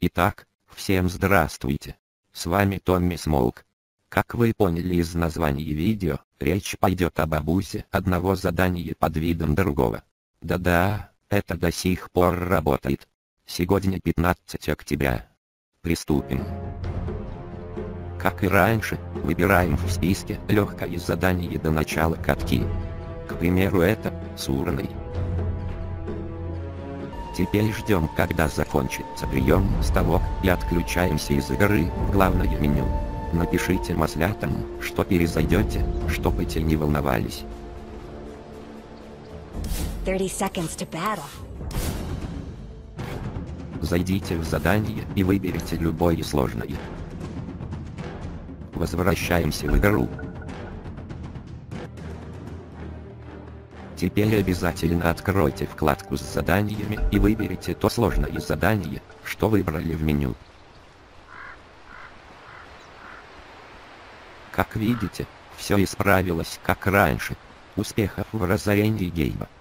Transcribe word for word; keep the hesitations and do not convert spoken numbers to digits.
Итак, всем здравствуйте. С вами Томми Смолк. Как вы поняли из названия видео, речь пойдет о бабусе одного задания под видом другого. Да-да, это до сих пор работает. Сегодня пятнадцатое октября. Приступим. Как и раньше, выбираем в списке легкое задание до начала катки. К примеру, это «Сурный». Теперь ждем, когда закончится прием ставок, и отключаемся из игры в главное меню. Напишите маслятам, что перезайдете, чтобы те не волновались. thirty seconds to battle. Зайдите в задание и выберите любое сложное. Возвращаемся в игру. Теперь обязательно откройте вкладку с заданиями и выберите то сложное задание, что выбрали в меню. Как видите, все исправилось как раньше. Успехов в разорении гейма.